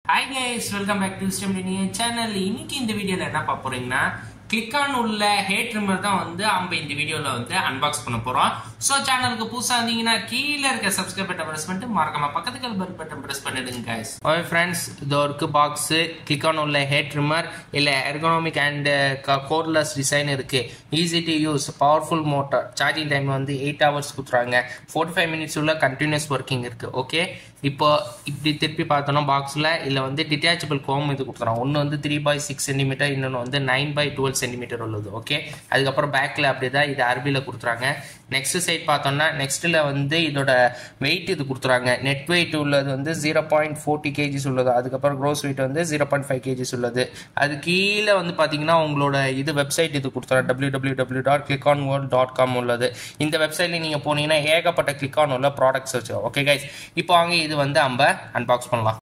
Hi guys, welcome back to 𝗙cie𝗶𝗹𝗀𝗀 channel. இன்னைக்கு இந்த வீடியோல என்ன பார்க்க போறீங்கன்னா Clikon உள்ள ஹேர் ட்ரிம்மர் தான் வந்து நம்ம இந்த வீடியோல வந்து அன்பாக்ஸ் பண்ண போறோம். சோ சேனலுக்கு புதுசா வந்தீங்கன்னா கீழ இருக்க சப்ஸ்கிரைப் பட்டன் பிரஸ் பண்ணிட்டு மறக்காம பக்கத்துல பெல் பட்டன் பிரஸ் பண்ணிடுங்க guys. ஓகே फ्रेंड्स, இதோ இருக்கு பாக்ஸ். Clikon உள்ள ஹேர் ட்ரிம்மர் இல்ல ergonomic and cordless டிசைன் இருக்கு. Easy to use, powerful motor, charging time வந்து 8 hours குடுறாங்க. 45 minutes உள்ள continuous working இருக்கு. ஓகே, இப்போ இப்படி திருப்பி பார்த்தோம்னா பாக்ஸ்ல இல்ல வந்து டிட்டாச்சபிள் கோம் இது கொடுத்துறாங்க. ஒன்னு வந்து 3/6 cm, இன்னொன்னு வந்து 9/12 cm உள்ளது. ஓகே, அதுக்கப்புறம் பேக்ல அப்படிதான் இது அரபில கொடுத்துறாங்க. நெக்ஸ்ட் சைட் பார்த்தோம்னா நெக்ஸ்ட்ல வந்து இதோட வெயிட் இது கொடுத்துறாங்க. நெட் வெயிட் உள்ளது வந்து 0.40 kg உள்ளது. அதுக்கப்புறம் க்ரோஸ் வெயிட் வந்து 0.5 kg உள்ளது. அது கீழே வந்து பாத்தீங்கன்னா உங்களோட இது வெப்சைட் இது கொடுத்துறாங்க, www.klikonworld.com உள்ளது. இந்த வெப்சைட்ல நீங்க போனீங்கன்னா ஏகப்பட்ட Clikon உள்ள ப்ராடக்ட்ஸ் வச்சு. ஓகே கைஸ், இப்போ வாங்க இது வந்து நம்ம அன்பாக்ஸ் பண்ணலாம்.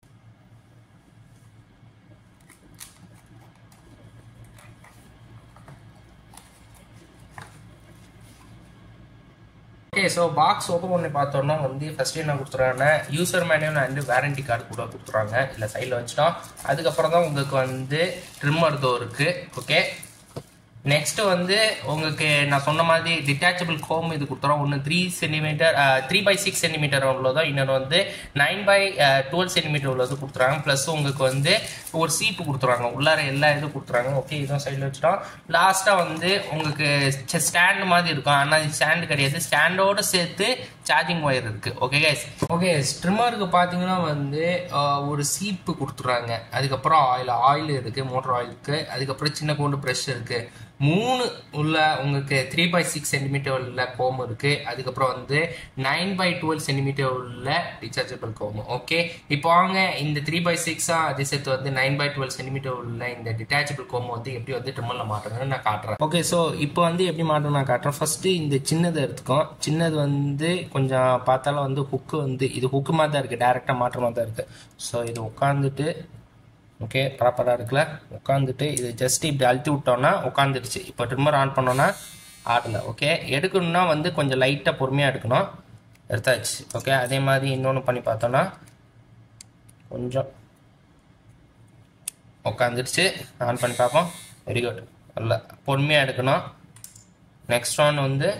ஓகே, ஸோ பாக்ஸ் ஓப்பன் பண்ணி பார்த்தோம்னா வந்து ஃபர்ஸ்ட் என்ன கொடுத்துறாங்க, user manual and warranty card கூட கொடுத்துறாங்க. இல்லை சைடில் வச்சுட்டோம். அதுக்கப்புறம் தான் உங்களுக்கு வந்து ட்ரிம்மர் தோ இருக்கு. ஓகே, நெக்ஸ்ட் வந்து உங்களுக்கு நான் சொன்ன மாதிரி டிட்டாச்சபிள் கோம் இது கொடுத்துறோம். ஒன்று 3/6 cm உள்ளதோ, இன்னொன்று வந்து 9/12 cm உள்ளது கொடுத்துறாங்க. ப்ளஸ் உங்களுக்கு வந்து ஒரு சீப்பு கொடுத்துறாங்க, உள்ளார எல்லா இதுவும் கொடுத்துறாங்க. ஓகே, இதுவும் சைடில் வச்சுட்டோம். லாஸ்ட்டாக வந்து உங்களுக்கு ஸ்டாண்ட் மாதிரி இருக்கும், ஆனால் இது ஸ்டாண்டு கிடையாது. ஸ்டாண்டோடு சேர்த்து சார்ஜிங் ஒயர் இருக்கு. ஓகே கைஸ், ஓகே ட்ரிம்மருக்கு பார்த்தீங்கன்னா வந்து ஒரு சீப்பு கொடுத்துறாங்க. அதுக்கப்புறம் ஆயில் இருக்கு, மோட்டர் ஆயில் இருக்கு. அதுக்கப்புறம் சின்ன கூண்டு ப்ரெஷ் இருக்கு. 3 உள்ள உங்களுக்கு 3/6 cm உள்ள கோம் இருக்கு. அதுக்கப்புறம் வந்து 9/12 cm உள்ள டிசார்ஜபிள் கோம். ஓகே, இப்போ வாங்க இந்த 3/6 அதே சேர்த்து வந்து 9/12 cm உள்ள இந்த டிட்டாச்சபிள் கோம் வந்து எப்படி வந்து ட்ரிம்மர்ல மாட்டுறதுன்னு நான் காட்டுறேன். ஓகே, ஸோ இப்போ வந்து எப்படி மாட்டணும் நான் காட்டுறேன். ஃபர்ஸ்ட் இந்த சின்னதை எடுத்துக்கோம். சின்னது வந்து கொஞ்சம் பார்த்தாலும் வந்து ஹுக்கு வந்து இது ஹுக்கு மாதிரி தான் இருக்கு, டைரக்டா மாட்டுற மாதிரி தான் இருக்கு. ஸோ இது உட்காந்துட்டு ஓகே ப்ராப்பராக இருக்குல்ல, உட்காந்துட்டு இது ஜஸ்ட் இப்படி அழுத்தி விட்டோம்னா உட்காந்துடுச்சு. இப்போ ட்ரிம்மர் ஆன் பண்ணோன்னா ஆடலை. ஓகே, எடுக்கணும்னா வந்து கொஞ்சம் லைட்டாக பொறுமையாக எடுக்கணும். எடுத்தாச்சு. ஓகே, அதே மாதிரி இன்னொன்று பண்ணி பார்த்தோன்னா கொஞ்சம் உட்காந்துடுச்சு. ஆன் பண்ணி பார்ப்போம். வெரி குட், நல்லா பொறுமையாக எடுக்கணும். நெக்ஸ்ட் ஒன் வந்து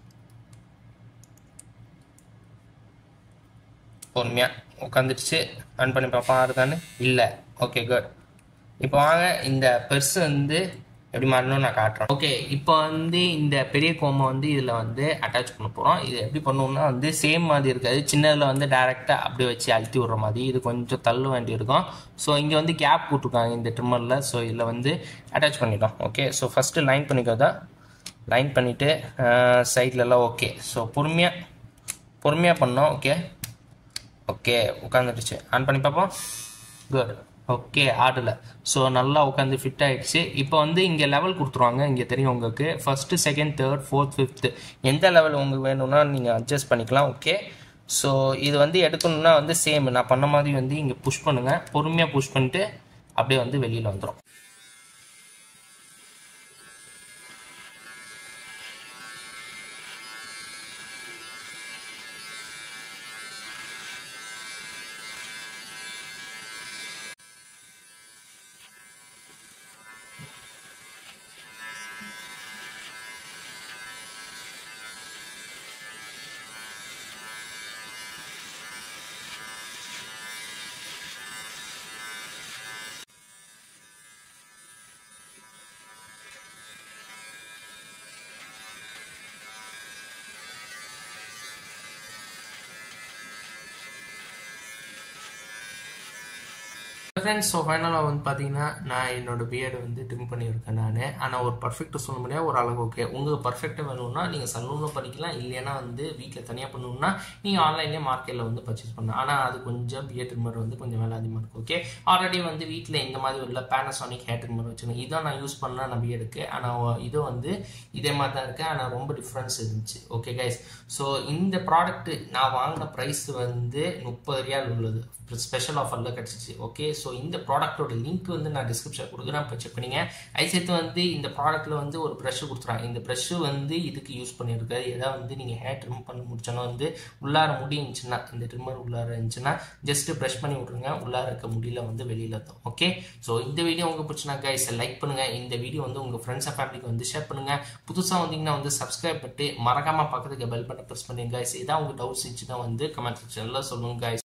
பொறுமையாக உட்காந்துடுச்சு. ஆன் பண்ணி பார்ப்போம் ஆறுதான்னு இல்லை. Okay good. இப்போ வாங்க இந்த பெருசு வந்து எப்படி மாறணும்னு நான் காட்டுறேன். ஓகே, இப்போ வந்து இந்த பெரிய கோமை வந்து இதில் வந்து அட்டாச் பண்ண போகிறோம். இது எப்படி பண்ணுவோம்னா வந்து சேம் மாதிரி இருக்காது. சின்னதில் வந்து டைரெக்டாக அப்படி வச்சு அழுத்தி விடுற மாதிரி இது கொஞ்சம் தள்ள வேண்டி இருக்கும். ஸோ இங்கே வந்து கேப் போட்டிருக்காங்க இந்த ட்ரிம்மரில். ஸோ இதில் வந்து அட்டாச் பண்ணிட்டோம். ஓகே, ஸோ ஃபஸ்ட்டு லைன் பண்ணிக்கிறதா, லைன் பண்ணிவிட்டு சைட்லலாம். ஓகே, ஸோ பொறுமையாக பண்ணோம். Okay okay உட்காந்துடுச்சு. ஆன் பண்ணி பார்ப்போம். குட். ஓகே, ஆடல. ஸோ நல்லா உட்காந்து ஃபிட் ஆகிடுச்சு. இப்போ வந்து இங்கே லெவல் கொடுத்துருவாங்க. இங்கே தெரியும் உங்களுக்கு first, second, third, fourth, fifth எந்த லெவல் உங்களுக்கு வேணும்னா நீங்கள் அட்ஜஸ்ட் பண்ணிக்கலாம். ஓகே, ஸோ இது வந்து எடுக்கணும்னா வந்து சேம் நான் பண்ண மாதிரி வந்து இங்கே புஷ் பண்ணுங்கள். பொறுமையாக புஷ் பண்ணிட்டு அப்படியே வந்து வெளியில் வந்துடும். ஃப்ரெண்ட்ஸ், ஸோ ஃபைனலாக வந்து பார்த்தீங்கன்னா நான் என்னோட பியர்டு வந்து ட்ரிம் பண்ணியிருக்கேன் நான். ஆனால் ஒரு பர்ஃபெக்டாக சொல்ல முடியாது, ஒரு அளவு. ஓகே, உங்களுக்கு பர்ஃபெக்டாக வேணும்னா நீங்கள் சலூனில் பண்ணிக்கலாம். இல்லைன்னா வந்து வீட்டில் தனியாக பண்ணணும்னா நீங்கள் ஆன்லைன்லேயே மார்க்கெட்டில் வந்து பர்ச்சேஸ் பண்ணலாம். ஆனால் அது கொஞ்சம் பியர் ட்ரிம்மர் வந்து கொஞ்சம் வேலை அதிகமாக இருக்கும். ஓகே, ஆல்ரெடி வந்து வீட்டில் இந்த மாதிரி உள்ள பேனசானிக் ஹேர் ட்ரிம்மர் வச்சுருக்கேன். இதான் நான் யூஸ் பண்ணேன் நான் பியர்டுக்கு. ஆனால் இது வந்து இதே மாதிரி தான் இருக்குது, ஆனால் ரொம்ப டிஃப்ரென்ஸ் இருந்துச்சு. ஓகே கைஸ், ஸோ இந்த ப்ராடக்ட் நான் வாங்கின ப்ரைஸ் வந்து 30 ரியால் உள்ளது. ஸ்பெஷல் ஆஃபரில் கிடச்சிச்சு. ஓகே, ஸோ ஸோ இந்த ப்ராடக்ட்டோட லிங்க் வந்து நான் டிஸ்கிரிப்ஷன் கொடுக்குறேன், இப்போ செக் பண்ணிங்க. ஐசெத்து வந்து இந்த ப்ராடக்ட்டில் வந்து ஒரு ப்ரஷ் கொடுத்துறாங்க. இந்த ப்ரஷ் வந்து இதுக்கு யூஸ் பண்ணியிருக்காரு. ஏதாவது வந்து நீங்கள் ஹேர் ட்ரிம் பண்ணி முடிச்சோன்னா வந்து உள்ளார முடி இருந்துச்சுன்னா, இந்த ட்ரிம்மர் உள்ளார இருந்துச்சுன்னா ஜஸ்ட் ப்ரஷ் பண்ணி விட்ருங்க. உள்ளார இருக்க முடியல வந்து வெளியில் தான். ஓகே, ஸோ இந்த வீடியோ உங்களுக்கு பிடிச்சினா கைஸ் லைக் பண்ணுங்கள். இந்த வீடியோ வந்து உங்கள் ஃப்ரெண்ட்ஸ் அண்ட் ஃபேமிலிக்கு வந்து ஷேர் பண்ணுங்கள். புதுசாக வந்தீங்கன்னா வந்து சப்ஸ்கிரைப் பண்ணிட்டு மறக்காமல் பக்கத்துக்கு பெல் பட்டன் ப்ரெஸ் பண்ணுங்க கைஸ். ஏதாவது உங்கள் டவுட்ஸ் இருந்துச்சுன்னா வந்து கமெண்ட் செக்ஷனில் சொல்லுங்கள் கைஸ்.